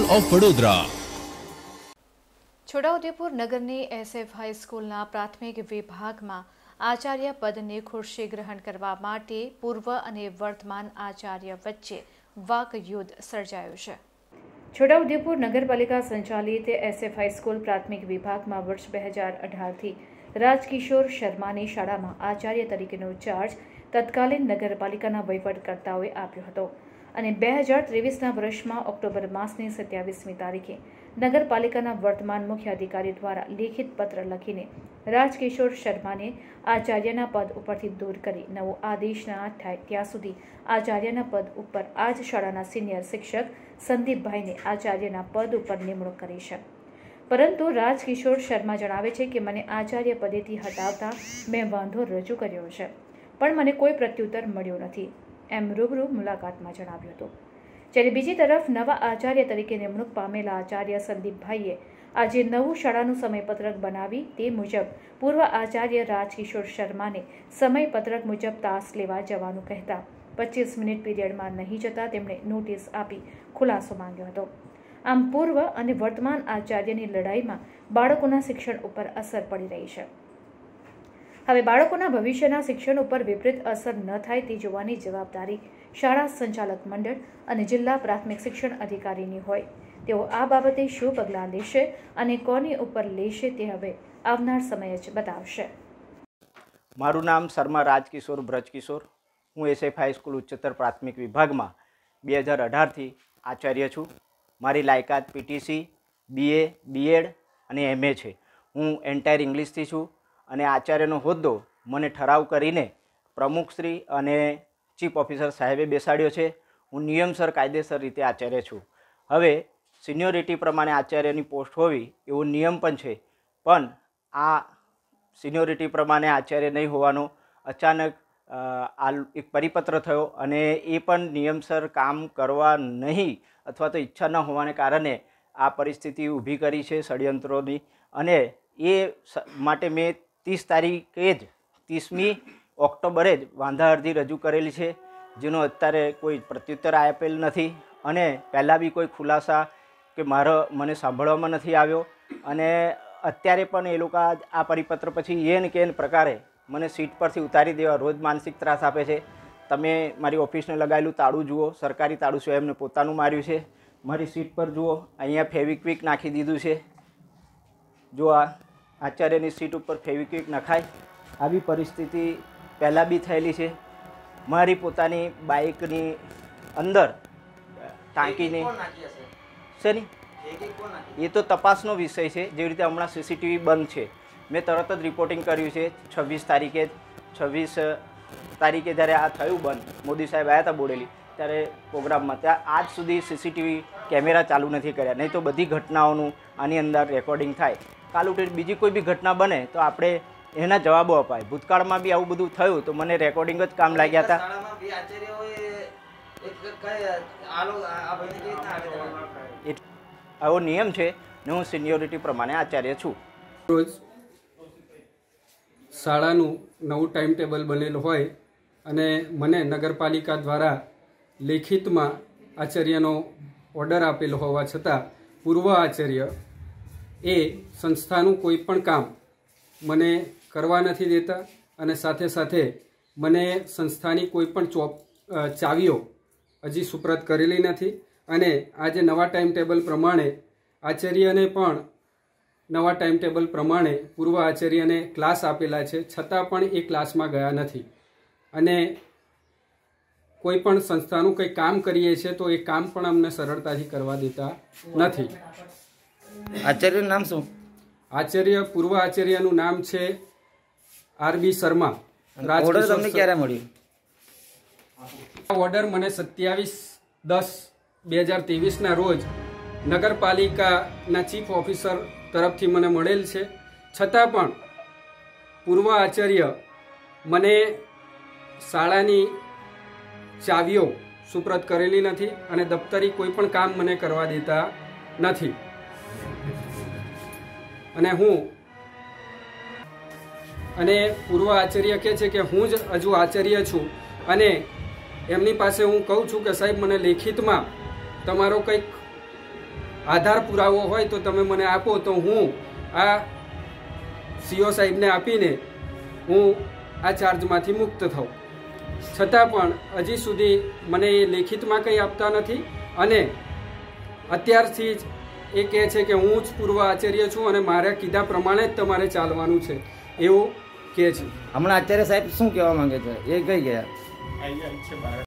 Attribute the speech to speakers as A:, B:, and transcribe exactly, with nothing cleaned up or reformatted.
A: Of Vadodara.
B: Chhota Udepur નગરની SF હાઈસ્કૂલના પ્રાથમિક વિભાગમાં આચાર્ય પદની ખુરશી ગ્રહણ કરવા માટે પૂર્વ અને વર્તમાન આચાર્ય વચ્ચે વાકયુદ્ધ સર્જાયું છે। છોટાઉદેપુર નગરપાલિકા સંચાલિત એસએફ હાઈસ્કૂલ પ્રાથમિક વિભાગમાં વર્ષ બે હજાર અઢારથી રાજકિશોર શર્માની શાળામાં આચાર્ય તરીકેનો ચાર્જ તત્કાલીન નગરપાલિકાના વહીવટકર્તાઓએ આપ્યો હતો અને બે હજાર ત્રેવીસના વર્ષમાં ઓક્ટોબર માસની સત્યાવીસમી તારીખે નગરપાલિકાના વર્તમાન મુખ્ય અધિકારી દ્વારા લેખિત પત્ર લખીને રાજકિશોર શર્માને આચાર્યના પદ ઉપરથી દૂર કરી નવો આદેશ ન થાય ત્યાં સુધી આચાર્યના પદ ઉપર આ જ શાળાના સિનિયર શિક્ષક સંદીપભાઈને આચાર્યના પદ ઉપર નિમણૂક કરી છે। પરંતુ રાજકિશોર શર્મા જણાવે છે કે મને આચાર્ય પદેથી હટાવતા મેં વાંધો રજૂ કર્યો છે, પણ મને કોઈ પ્રત્યુત્તર મળ્યો નથી એમ રૂબરૂ મુલાકાતમાં જણાવ્યું હતું। જ્યારે બીજી તરફ નવા આચાર્ય તરીકે નિમણૂક પામેલા આચાર્ય સંદીપભાઈએ આજે નવું શાળાનું સમયપત્રક બનાવી તે મુજબ પૂર્વ આચાર્ય રાજકિશોર શર્માને સમયપત્રક મુજબ તાસ લેવા જવાનું કહેતા પચીસ મિનિટ પીરિયડમાં નહીં જતા તેમણે નોટિસ આપી ખુલાસો માંગ્યો હતો। આમ પૂર્વ અને વર્તમાન આચાર્યની લડાઈમાં બાળકોના શિક્ષણ ઉપર અસર પડી રહી છે। હવે બાળકોના ભવિષ્યના શિક્ષણ ઉપર વિપરીત અસર ન થાય તે જોવાની જવાબદારી શાળા સંચાલક મંડળ અને જિલ્લા પ્રાથમિક શિક્ષણ અધિકારીની હોય। તેઓ આ બાબતે શું પગલાં લેશે અને કોની ઉપર લેશે તે હવે આવનાર સમય જ બતાવશે।
C: મારું નામ શર્મા રાજકિશોર બ્રજકિશોર, હું એસએફ હાઈસ્કૂલ ઉચ્ચતર પ્રાથમિક વિભાગમાં બે હજાર અઢારથી આચાર્ય છું। મારી લાયકાત પીટીસી, બીએ, બીએડ અને એમએ છે। હું એન્ટાયર ઇંગ્લિશથી છું અને આચાર્યનો હોદ્દો મને ઠરાવ કરીને પ્રમુખશ્રી અને ચીફ ઓફિસર સાહેબે બેસાડ્યો છે। હું નિયમસર કાયદેસર રીતે આચાર્ય છું। હવે સિનિયોરિટી પ્રમાણે આચાર્યની પોસ્ટ હોવી એવો નિયમ પણ છે, પણ આ સિનિયોરિટી પ્રમાણે આચાર્ય નહીં હોવાનો અચાનક આ એક પરિપત્ર થયો અને એ પણ નિયમસર કામ કરવા નહીં અથવા તો ઈચ્છા ન હોવાને કારણે આ પરિસ્થિતિ ઊભી કરી છે ષડયંત્રોની, અને એ માટે મેં ત્રીસ તારીખે જ ત્રીસમી ઓક્ટોબરે જ વાંધા અરજી રજૂ કરેલી છે, જેનો અત્યારે કોઈ પ્રત્યુત્તર આપેલ નથી અને પહેલાં બી કોઈ ખુલાસા કે મારો મને સાંભળવામાં નથી આવ્યો। અને અત્યારે પણ એ લોકો આ પરિપત્ર પછી એ ને કે પ્રકારે મને સીટ પરથી ઉતારી દેવા રોજ માનસિક ત્રાસ આપે છે। તમે મારી ઓફિસને લગાવેલું તાળું જુઓ, સરકારી તાળું છે, એમને પોતાનું માર્યું છે। મારી સીટ પર જુઓ, અહીંયા ફેવિક્વિક નાખી દીધું છે। જો આ આચાર્યની સીટ ઉપર ફેવિક્વિક નખાય આવી પરિસ્થિતિ પહેલાં બી થયેલી છે। મારી પોતાની બાઇકની અંદર ટાંકીને છે ને એ તો તપાસનો વિષય છે। જેવી રીતે હમણાં સીસીટીવી બંધ છે, મેં તરત જ રિપોર્ટિંગ કર્યું છે છવ્વીસ તારીખે છવ્વીસ તારીખે જ્યારે આ થયું બંધ, મોદી સાહેબ આવ્યા હતા બોડેલી ત્યારે પ્રોગ્રામમાં, ત્યાં આજ સુધી સીસીટીવી કેમેરા ચાલુ નથી કર્યા, નહીં તો બધી ઘટનાઓનું આની અંદર રેકોર્ડિંગ થાય। કાલ ઉઠી બીજી કોઈ બી ઘટના બને તો આપણે એના જવાબો અપાય। ભૂતકાળમાં બી આવું બધું થયું તો મને રેકોર્ડિંગ જ કામ લાગ્યા હતા। આવો નિયમ છે ને હું સિનિયોરિટી પ્રમાણે આચાર્ય છું।
D: રોજ શાળાનું નવું ટાઈમ ટેબલ બનેલું હોય અને મને નગરપાલિકા દ્વારા લેખિતમાં આચાર્યનો ઓર્ડર આપેલો હોવા છતાં પૂર્વ આચાર્ય એ સંસ્થાનું કોઈ પણ કામ મને કરવા નથી દેતા અને સાથે સાથે મને સંસ્થાની કોઈ પણ ચોપ ચાવીઓ હજી સુપ્રત કરેલી નથી। અને આજે નવા ટાઈમ ટેબલ પ્રમાણે આચાર્યને પણ નવા ટાઈમ ટેબલ પ્રમાણે પૂર્વ આચાર્યને ક્લાસ આપેલા છે, છતાં પણ એ ક્લાસમાં ગયા નથી અને કોઈ પણ સંસ્થાનું કંઈ કામ કરીએ છીએ તો એ કામ પણ અમને સરળતાથી કરવા દેતા નથી।
E: આચાર્યનું નામ શું?
D: આચાર્ય પૂર્વ આચાર્યનું નામ છે આર બી શર્મા।
E: ઓર્ડર તમને ક્યારે મળ્યું?
D: ઓર્ડર મને સત્યાવીસ દસ બે હજાર ત્રેવીસના રોજ નગરપાલિકાના ચીફ ઓફિસર તરફથી મને મળેલ છે, છતાં પણ પૂર્વ આચાર્ય મને શાળાની ચાવીઓ સુપ્રત કરેલી નથી અને દફતરી કોઈ પણ કામ મને કરવા દેતા નથી। અને હું અને પૂર્વ આચાર્ય કહે છે કે હું જ હજુ આચાર્ય છું અને એમની પાસે હું કહું છું કે સાહેબ મને લેખિતમાં તમારો કંઈક આધાર પુરાવો હોય તો તમે મને આપો, તો હું આ સીઓ સાહેબને આપીને હું આ ચાર્જમાંથી મુક્ત થાઉં. છતાં પણ હજી સુધી મને એ લેખિતમાં કંઈ આપતા નથી અને અત્યારથી જ એ કહે છે કે હું જ પૂર્વ આચાર્ય છું અને મારા કીધા પ્રમાણે જ તમારે ચાલવાનું છે એવું કહે છે.
E: હમણાં આચાર્ય સાહેબ શું કહેવા માંગે છે એ કઈ ગયા?